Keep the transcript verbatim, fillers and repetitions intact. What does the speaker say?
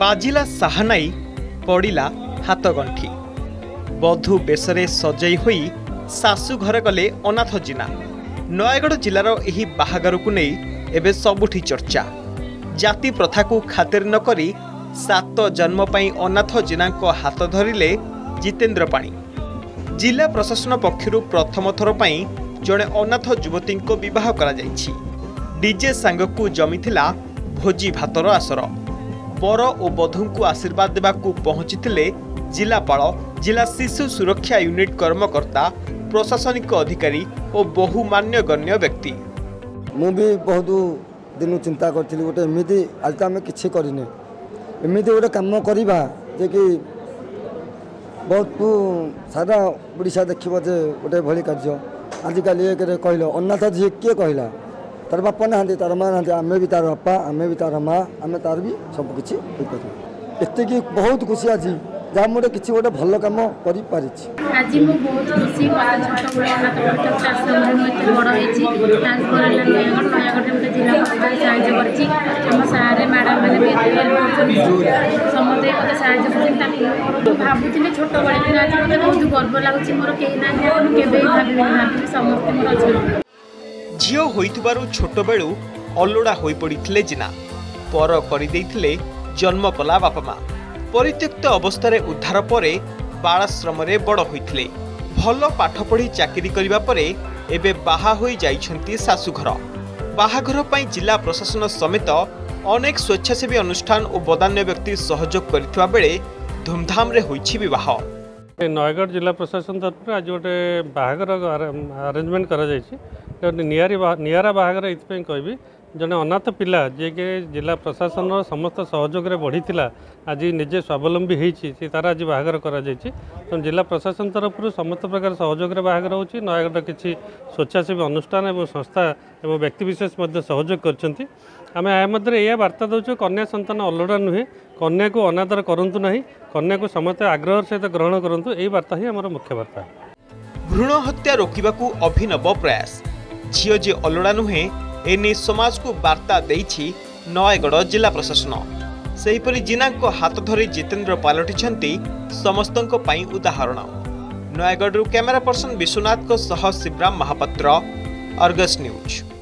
बाजिला साहानाई पड़िला हाथगंठी बधू बेसरे सजई होई सासु घर गले अनाथ जिना। नयगढ़ जिलार एही बाहागर को नहीं एबे सबुठी चर्चा। जाति प्रथा को खातिर न करी सात जन्म पाई अनाथ जिना को हाथ धरिले जितेंद्र पाणी। जिला प्रशासन पक्षरु प्रथम थर पाई जड़े अनाथ युवती को विवाह करा जायछि। डीजे सांगकु जमीथिला भोजी भातर आसर। बर और बधू को आशीर्वाद देवाकू पहुंचीथिले जिलापाल, जिला शिशु सुरक्षा यूनिट कर्मकर्ता, प्रशासनिक अधिकारी और बहु मान्यगण्य व्यक्ति। मु भी बहुत दिन चिंता करी गोटे एमती आज आम कि करने एमती गोटे कम करवा जे कि बहुत सारा ओडिशा देखिए जे गोटे भली कार्य आजिकल एक कहल अनाथ झी किए कहला तार बापा ना तार माँ ना आम भी तार बापा आम भी तार माँ आम तार भी सबकि एत बहुत खुशी आज जहाँ मुझे किसी गोटे भल कम कर आज मु बहुत खुशी छोट बड़े अनाथ बच्चा आश्रम में बड़ होती ट्रांसफर है नयगढ़ नयगढ़ में जिला साहय कर सारे मैडम मैंने समस्त मत साहय भावुली छोट बड़े आज मत बहुत गर्व लगुच मोर कहीं ना के भाभी समस्त मोर अच्छा झील होइथिबारु छोट बेलू अलोड़ा होई पड़िथिले जिना। पर करि देइथिले जन्म कला बापा माँ। परित्यक्त अवस्था उद्धार परे बालाश्रम रे बड़ होइथिले। भल पाठ पढ़ी चाकरी करिबा परे एबे बाहा होई जाइछंती सासुघर। बाहाघर पई जिला प्रशासन समेत अनेक स्वेच्छासेवी अनुष्ठान और बदान्य व्यक्ति सहयोग करिथिबा बेले धूमधाम रे होइछि विवाह। नयगढ़ जिला प्रशासन तरफ आज गोटे बाहागर आरेंजमेंट करा जायछि। नियारी नियारा बाहागर इथपई कहबी जने अनाथ पिला जे के जिला प्रशासन समस्त सहयोग रे बढ़ी आज निजे स्वावलंबी होती से तार आज बाहागर करा जायछि। तो जिला प्रशासन तरफ समस्त प्रकार सहयोग रे बाहागर होछि। नयगढ़ किसी स्वेच्छासेवी अनुष्ठान और संस्था और व्यक्तिविशेष सहयोग करछंती। आम या मध्य यह वार्ता दौचु कन्या संतान अलोड़ा नुहे, कन्या को अनादर करूँ ना, कन्या को समस्त आग्रह सहित ग्रहण करूँ। यही वार्ता ही आम मुख्य वार्ता। भ्रूण हत्या रोकने अभिनव प्रयास। झील जे अलोड़ा नुहे एने समाज को वार्ता देइछि नयगढ़ जिला प्रशासन। सेहीपरि जिना को हाथ धरी जितेंद्र पालटिछंती समस्तंको पई उदाहरण। नयगढ़ कैमेरा पर्सन विश्वनाथ को सह शिवराम महापात्र, अर्गस न्यूज।